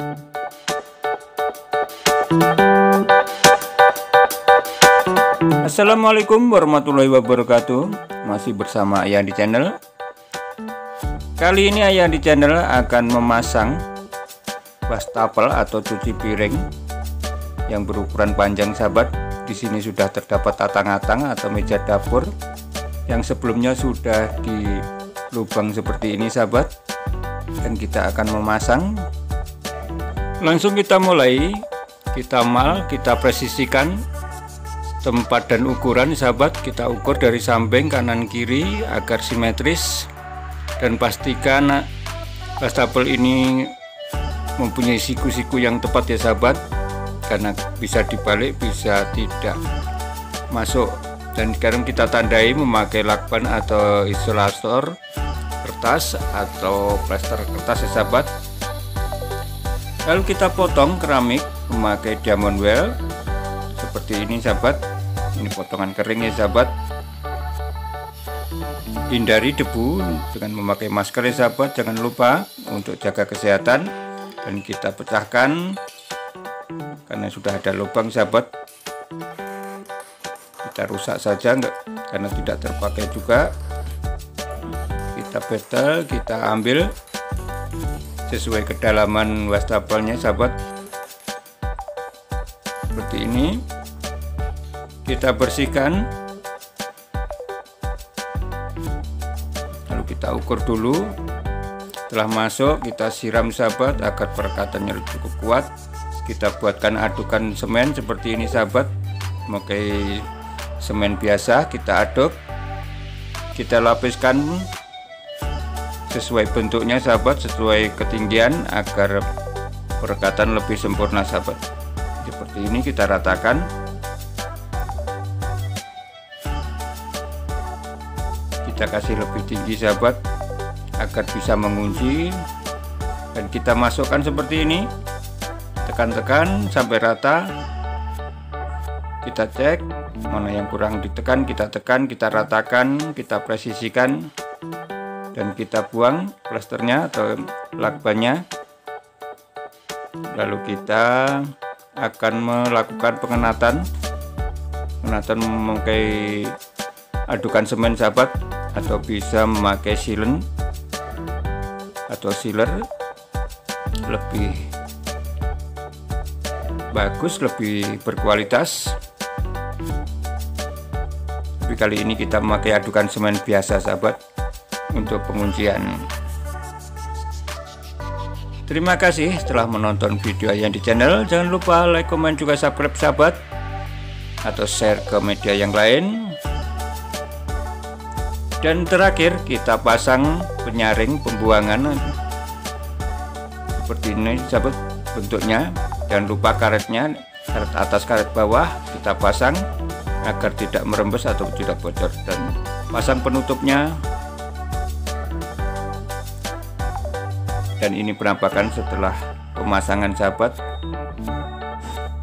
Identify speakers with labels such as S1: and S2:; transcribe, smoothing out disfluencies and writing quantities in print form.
S1: Assalamualaikum warahmatullahi wabarakatuh. Masih bersama Ayah di channel. Kali ini Ayah di channel akan memasang wastafel atau cuci piring yang berukuran panjang, sahabat. Di sini sudah terdapat atang-atang atau meja dapur yang sebelumnya sudah dilubang seperti ini, sahabat. Dan kita akan memasang. Langsung kita mulai. Kita presisikan tempat dan ukuran, sahabat. Kita ukur dari samping kanan kiri agar simetris, dan pastikan wastafel ini mempunyai siku-siku yang tepat ya, sahabat, karena bisa dibalik, bisa tidak masuk. Dan sekarang kita tandai memakai lakban atau isolator kertas atau plester kertas ya, sahabat. Lalu kita potong keramik memakai diamond well seperti ini, sahabat. Ini potongan kering ya, sahabat. Hindari debu dengan memakai masker ya, sahabat. Jangan lupa untuk jaga kesehatan. Dan kita pecahkan karena sudah ada lubang, sahabat. Kita rusak saja enggak, karena tidak terpakai juga. Kita betel, kita ambil sesuai kedalaman wastafelnya, sahabat. Seperti ini. Kita bersihkan, lalu kita ukur dulu. Setelah masuk kita siram, sahabat, agar perekatannya cukup kuat. Kita buatkan adukan semen seperti ini, sahabat. Memakai semen biasa, kita aduk, kita lapiskan sesuai bentuknya, sahabat, sesuai ketinggian agar perekatan lebih sempurna, sahabat. Seperti ini kita ratakan. Kita kasih lebih tinggi, sahabat, agar bisa mengunci. Dan kita masukkan seperti ini, tekan-tekan sampai rata. Kita cek mana yang kurang ditekan, kita tekan, kita ratakan, kita presisikan, dan kita buang plasternya atau lakbannya. Lalu kita akan melakukan pengenatan memakai adukan semen, sahabat, atau bisa memakai sealant atau sealer, lebih bagus, lebih berkualitas. Tapi kali ini kita memakai adukan semen biasa, sahabat, untuk penguncian. Terima kasih telah menonton video yang di channel. Jangan lupa like, komen, juga subscribe, sahabat, atau share ke media yang lain. Dan terakhir kita pasang penyaring pembuangan seperti ini, sahabat, bentuknya. Jangan lupa karetnya, karet atas, karet bawah kita pasang agar tidak merembes atau tidak bocor. Dan pasang penutupnya. Dan ini penampakan setelah pemasangan, sahabat.